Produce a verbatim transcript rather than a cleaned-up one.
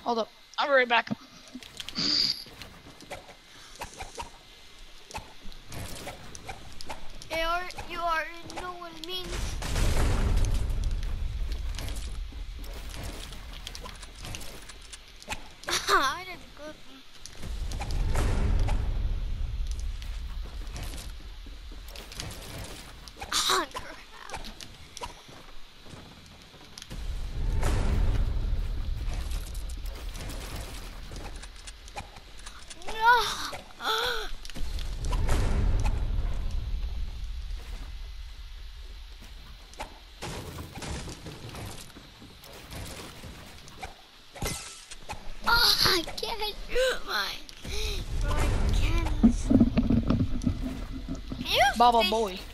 Hold up. I'll be right back. You already, you already know what it means. I did a good one. Ah, crap. No. Oh, I can't shoot mine. Bro, I can't. Can you Baba stay- boy.